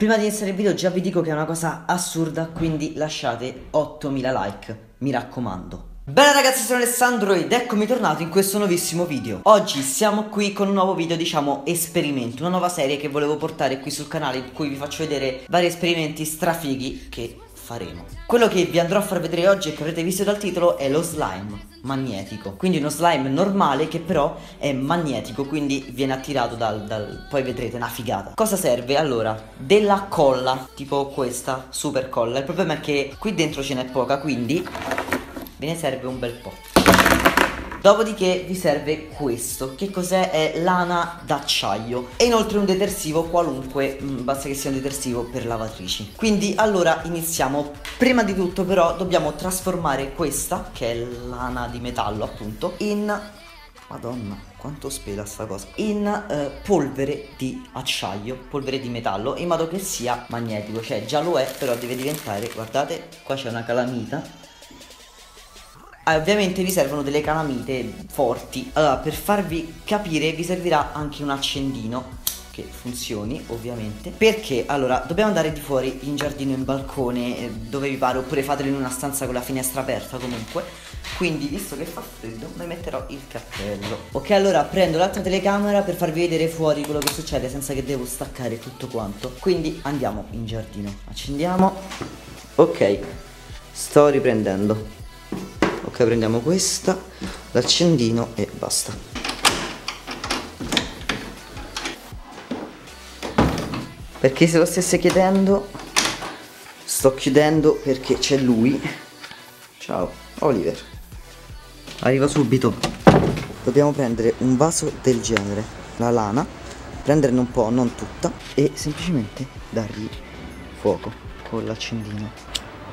Prima di iniziare il video già vi dico che è una cosa assurda, quindi lasciate 8000 like, mi raccomando. Bene ragazzi, sono Alessandro ed eccomi tornato in questo nuovissimo video. Oggi siamo qui con un nuovo video, diciamo esperimento, una nuova serie che volevo portare qui sul canale, in cui vi faccio vedere vari esperimenti strafighi che faremo. Quello che vi andrò a far vedere oggi, e che avrete visto dal titolo, è lo slime magnetico. Quindi uno slime normale che però è magnetico, quindi viene attirato poi vedrete, una figata. Cosa serve? Allora, della colla, tipo questa, super colla. Il problema è che qui dentro ce n'è poca, quindi ve ne serve un bel po'. Dopodiché vi serve questo. Che cos'è? È lana d'acciaio. E inoltre un detersivo qualunque, basta che sia un detersivo per lavatrici. Quindi allora iniziamo. Prima di tutto però dobbiamo trasformare questa, che è lana di metallo appunto, in... Madonna, quanto spela sta cosa. In polvere di acciaio, polvere di metallo, in modo che sia magnetico. Cioè già lo è, però deve diventare, guardate, qua c'è una calamita. Ovviamente vi servono delle calamite forti. Allora, per farvi capire vi servirà anche un accendino che funzioni ovviamente. Perché allora dobbiamo andare di fuori in giardino, in balcone, dove vi pare, oppure fatelo in una stanza con la finestra aperta comunque. Quindi visto che fa freddo mi metterò il cappello. Ok, allora prendo l'altra telecamera per farvi vedere fuori quello che succede senza che devo staccare tutto quanto. Quindi andiamo in giardino. Accendiamo. Ok, sto riprendendo. Ok, prendiamo questa, l'accendino e basta. Perché se lo stesse chiedendo, sto chiudendo perché c'è lui. Ciao, Oliver. Arriva subito. Dobbiamo prendere un vaso del genere, la lana, prenderne un po', non tutta, e semplicemente dargli fuoco con l'accendino.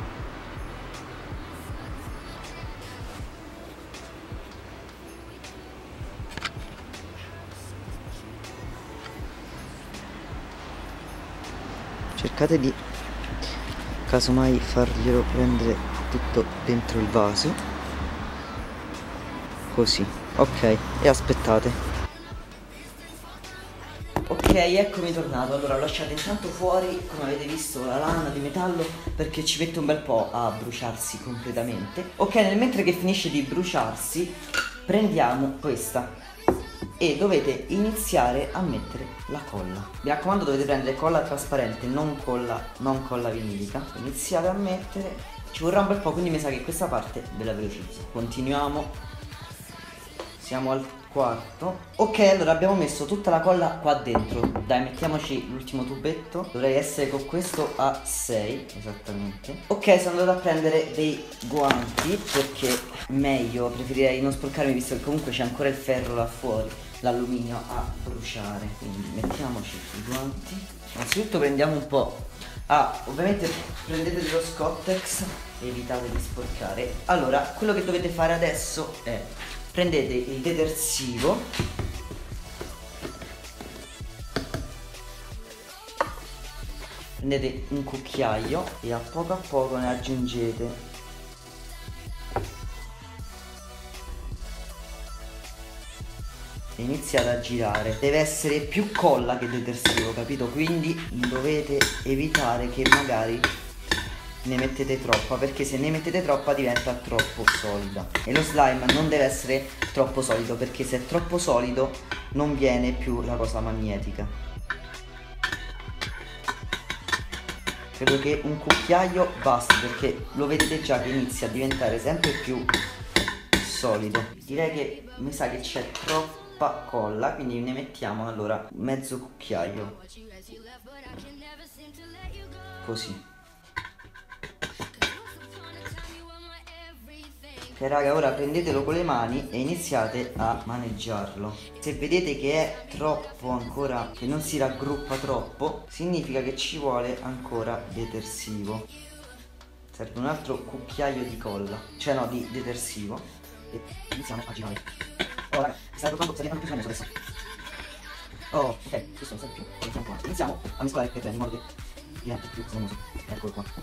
Cercate di casomai farglielo prendere tutto dentro il vaso. Così, ok, e aspettate. Ok, eccomi tornato. Allora ho lasciato intanto fuori, come avete visto, la lana di metallo, perché ci mette un bel po' a bruciarsi completamente. Ok, nel mentre che finisce di bruciarsi prendiamo questa e dovete iniziare a mettere la colla. Mi raccomando, dovete prendere colla trasparente, non colla vinilica. Iniziate a mettere. Ci vorrà un bel po', quindi mi sa che questa parte ve la velocizzo. Continuiamo. Siamo al quarto. Ok, allora abbiamo messo tutta la colla qua dentro. Dai, mettiamoci l'ultimo tubetto. Dovrei essere con questo a 6 esattamente. Ok, sono andato a prendere dei guanti, perché meglio, preferirei non sporcarmi, visto che comunque c'è ancora il ferro là fuori, l'alluminio a bruciare. Quindi mettiamoci i guanti. Innanzitutto prendiamo un po'. Ovviamente prendete dello Scottex, evitate di sporcare. Allora, quello che dovete fare adesso è: prendete il detersivo, prendete un cucchiaio e a poco ne aggiungete. E iniziate a girare. Deve essere più colla che detersivo, capito? Quindi dovete evitare che magari ne mettete troppa, perché se ne mettete troppa diventa troppo solida. E lo slime non deve essere troppo solido, perché se è troppo solido non viene più la cosa magnetica. Credo che un cucchiaio basti, perché lo vedete già che inizia a diventare sempre più solido. Direi che mi sa che c'è troppa colla, quindi ne mettiamo allora mezzo cucchiaio, così. Ok raga, ora prendetelo con le mani e iniziate a maneggiarlo. Se vedete che è troppo ancora, che non si raggruppa troppo, significa che ci vuole ancora detersivo. Serve un altro cucchiaio di colla, cioè no, di detersivo. E iniziamo a girare. Oh raga, stai trovando, sta diventando più famoso adesso. Oh, ok, questo non serve più. Iniziamo qua. Iniziamo a mescolare per bene, in modo che diventi più famoso. Eccolo qua.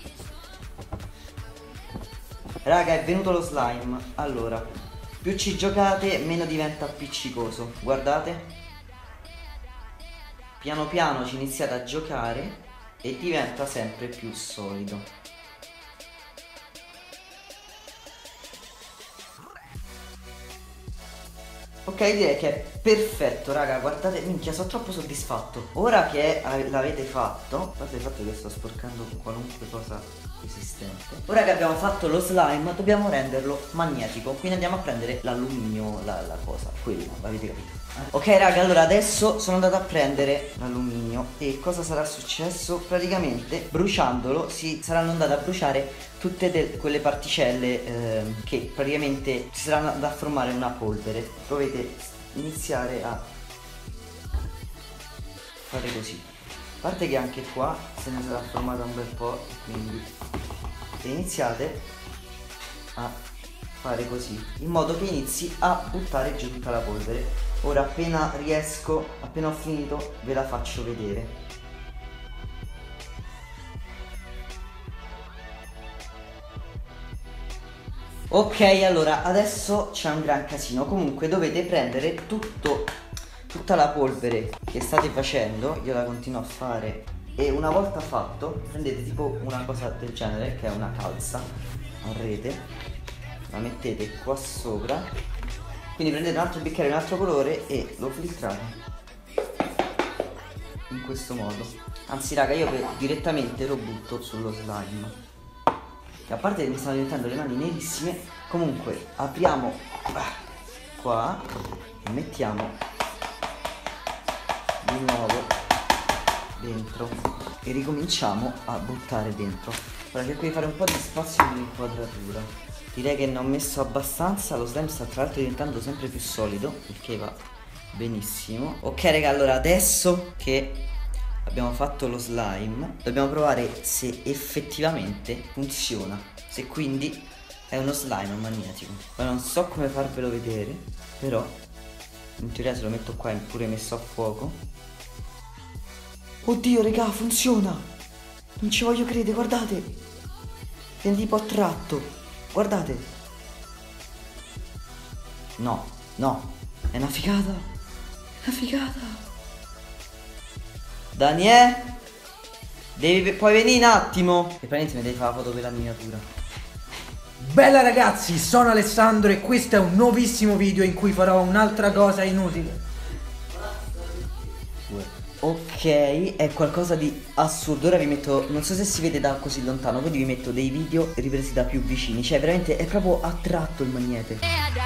Raga, è venuto lo slime. Allora, più ci giocate meno diventa appiccicoso. Guardate. Piano piano ci iniziate a giocare e diventa sempre più solido. Ok, direi che è perfetto, raga, guardate, minchia, sono troppo soddisfatto. Ora che l'avete fatto, a parte il fatto che sto sporcando qualunque cosa esistente, ora che abbiamo fatto lo slime dobbiamo renderlo magnetico, quindi andiamo a prendere l'alluminio, la cosa, quella, l'avete capito? Ok raga, allora adesso sono andato a prendere l'alluminio e cosa sarà successo? Praticamente bruciandolo si saranno andate a bruciare tutte quelle particelle che praticamente si saranno andate a formare una polvere. Dovete iniziare a fare così. A parte che anche qua se ne sarà formata un bel po', quindi iniziate a fare così in modo che inizi a buttare giù tutta la polvere. Ora appena riesco, appena ho finito, ve la faccio vedere. Ok, allora adesso c'è un gran casino. Comunque dovete prendere tutta la polvere che state facendo. Io la continuo a fare. E una volta fatto prendete tipo una cosa del genere, che è una calza a rete, la mettete qua sopra. Quindi prendete un altro bicchiere di un altro colore e lo filtrate in questo modo. Anzi raga, io direttamente lo butto sullo slime, che a parte che mi stanno diventando le mani nerissime. Comunque apriamo qua e mettiamo di nuovo dentro e ricominciamo a buttare dentro. Ora cerco di fare un po' di spazio nell'inquadratura. Direi che ne ho messo abbastanza. Lo slime sta tra l'altro diventando sempre più solido, il che va benissimo. Ok raga, allora adesso che abbiamo fatto lo slime dobbiamo provare se effettivamente funziona, se quindi è uno slime magnetico. Ma non so come farvelo vedere, però in teoria se lo metto qua è pure messo a fuoco. Oddio raga, funziona! Non ci voglio credere, guardate! Viene tipo attratto. Guardate. No, no, è una figata. È una figata. Daniele, puoi venire un attimo? E praticamente mi devi fare la foto per la miniatura. Bella ragazzi, sono Alessandro e questo è un nuovissimo video in cui farò un'altra cosa inutile. Ok, è qualcosa di assurdo. Ora vi metto, non so se si vede da così lontano, quindi vi metto dei video ripresi da più vicini. Cioè veramente è proprio attratto il magnete.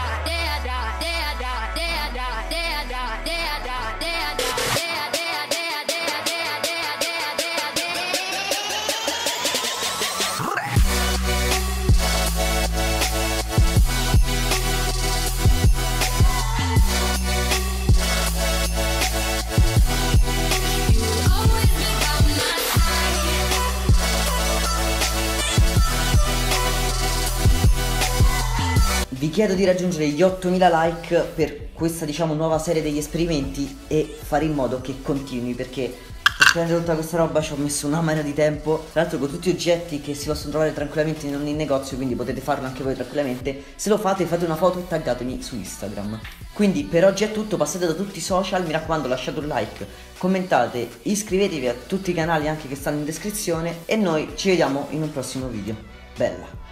Vi chiedo di raggiungere gli 8000 like per questa diciamo nuova serie degli esperimenti e fare in modo che continui, perché per prendere tutta questa roba ci ho messo una marea di tempo. Tra l'altro con tutti oggetti che si possono trovare tranquillamente in ogni negozio, quindi potete farlo anche voi tranquillamente. Se lo fate fate una foto e taggatemi su Instagram. Quindi per oggi è tutto, passate da tutti i social, mi raccomando lasciate un like, commentate, iscrivetevi a tutti i canali anche che stanno in descrizione e noi ci vediamo in un prossimo video. Bella!